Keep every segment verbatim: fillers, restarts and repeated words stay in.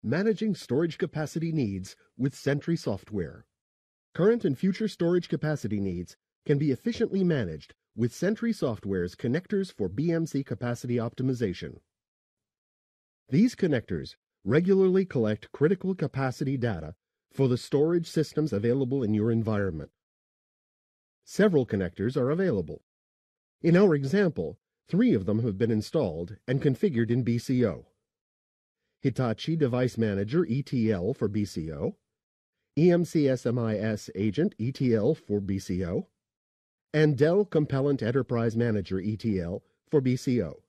Managing storage capacity needs with Sentry software. Current and future storage capacity needs can be efficiently managed with Sentry software's connectors for B M C Capacity Optimization. These connectors regularly collect critical capacity data for the storage systems available in your environment. Several connectors are available. In our example, three of them have been installed and configured in B C O. Hitachi Device Manager E T L for B C O, E M C S M I S Agent E T L for B C O, and Dell Compellent Enterprise Manager E T L for B C O.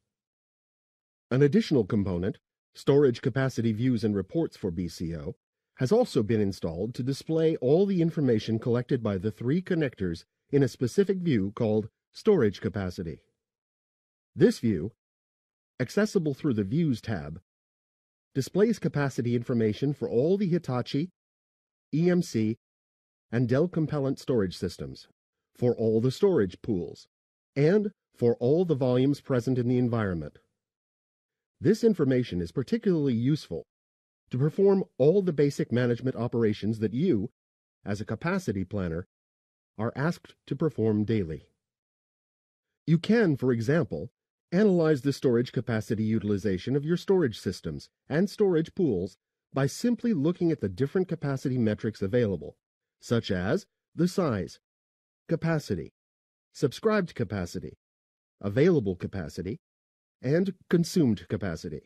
An additional component, Storage Capacity Views and Reports for B C O, has also been installed to display all the information collected by the three connectors in a specific view called Storage Capacity. This view, accessible through the Views tab, displays capacity information for all the Hitachi, E M C, and Dell Compellent storage systems, for all the storage pools, and for all the volumes present in the environment. This information is particularly useful to perform all the basic management operations that you, as a capacity planner, are asked to perform daily. You can, for example, analyze the storage capacity utilization of your storage systems and storage pools by simply looking at the different capacity metrics available, such as the size, capacity, subscribed capacity, available capacity, and consumed capacity.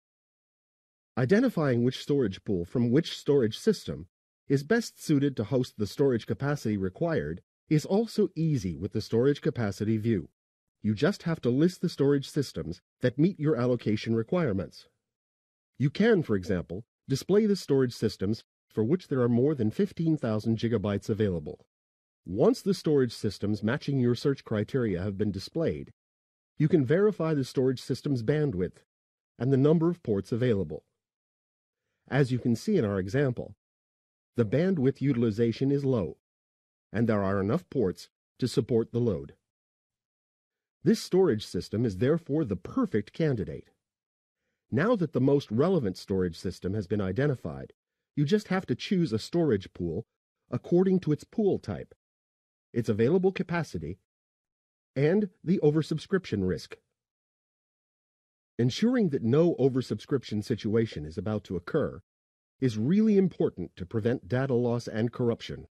Identifying which storage pool from which storage system is best suited to host the storage capacity required is also easy with the storage capacity view. You just have to list the storage systems that meet your allocation requirements. You can, for example, display the storage systems for which there are more than fifteen thousand gigabytes available. Once the storage systems matching your search criteria have been displayed, you can verify the storage system's bandwidth and the number of ports available. As you can see in our example, the bandwidth utilization is low, and there are enough ports to support the load. This storage system is therefore the perfect candidate. Now that the most relevant storage system has been identified, you just have to choose a storage pool according to its pool type, its available capacity, and the oversubscription risk. Ensuring that no oversubscription situation is about to occur is really important to prevent data loss and corruption.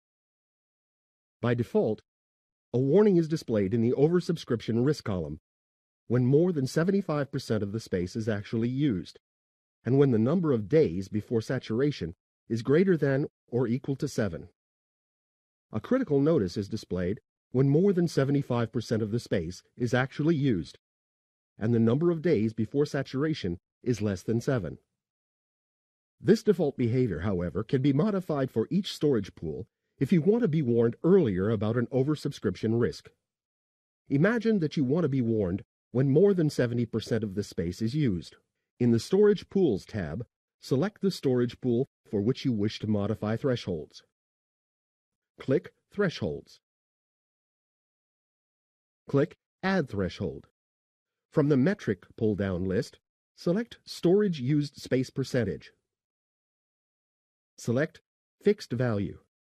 By default, a warning is displayed in the oversubscription risk column when more than seventy-five percent of the space is actually used, and when the number of days before saturation is greater than or equal to seven. A critical notice is displayed when more than seventy-five percent of the space is actually used, and the number of days before saturation is less than seven. This default behavior, however, can be modified for each storage pool if you want to be warned earlier about an oversubscription risk. Imagine that you want to be warned when more than seventy percent of the space is used. In the Storage Pools tab, select the storage pool for which you wish to modify thresholds. Click Thresholds. Click Add Threshold. From the Metric pull-down list, select Storage Used Space Percentage. Select Fixed Value.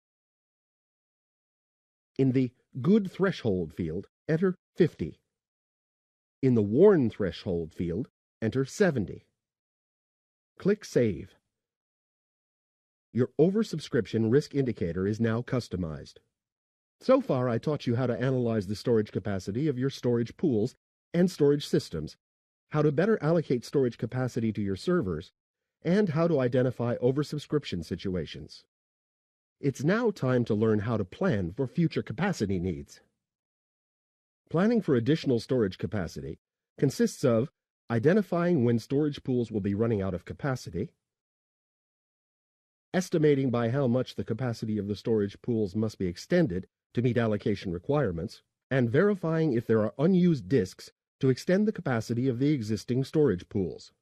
In the Good Threshold field, enter fifty. In the Warn Threshold field, enter seventy. Click Save. Your oversubscription risk indicator is now customized. So far, I taught you how to analyze the storage capacity of your storage pools and storage systems, how to better allocate storage capacity to your servers, and how to identify oversubscription situations. It's now time to learn how to plan for future capacity needs. Planning for additional storage capacity consists of identifying when storage pools will be running out of capacity, estimating by how much the capacity of the storage pools must be extended to meet allocation requirements, and verifying if there are unused disks to extend the capacity of the existing storage pools.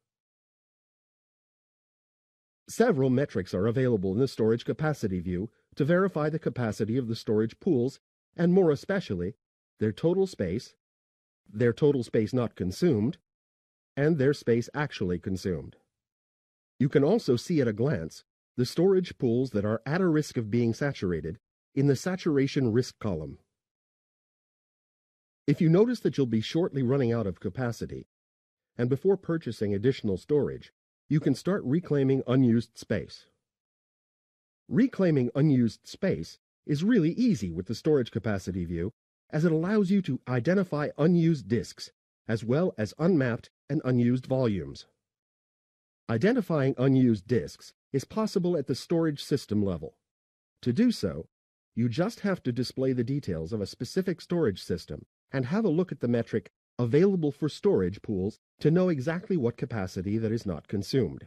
Several metrics are available in the Storage Capacity view to verify the capacity of the storage pools, and more especially, their total space, their total space not consumed, and their space actually consumed. You can also see at a glance the storage pools that are at a risk of being saturated in the saturation risk column. If you notice that you'll be shortly running out of capacity, and before purchasing additional storage, you can start reclaiming unused space. Reclaiming unused space is really easy with the storage capacity view, as it allows you to identify unused disks, as well as unmapped and unused volumes. Identifying unused disks is possible at the storage system level. To do so, you just have to display the details of a specific storage system and have a look at the metric Available for Storage pools to know exactly what capacity that is not consumed.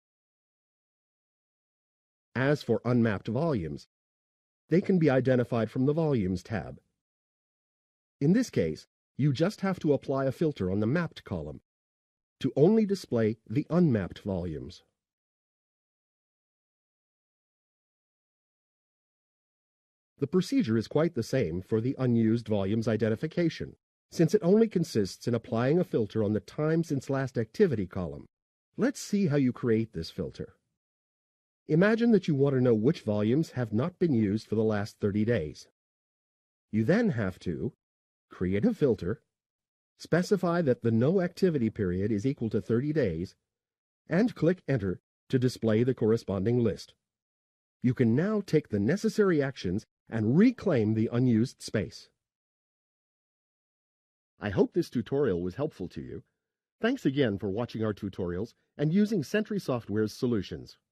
As for unmapped volumes, they can be identified from the Volumes tab. In this case, you just have to apply a filter on the Mapped column to only display the unmapped volumes. The procedure is quite the same for the unused volumes identification, since it only consists in applying a filter on the Time Since Last Activity column. Let's see how you create this filter. Imagine that you want to know which volumes have not been used for the last thirty days. You then have to create a filter, specify that the no activity period is equal to thirty days, and click Enter to display the corresponding list. You can now take the necessary actions and reclaim the unused space. I hope this tutorial was helpful to you. Thanks again for watching our tutorials and using Sentry Software's solutions.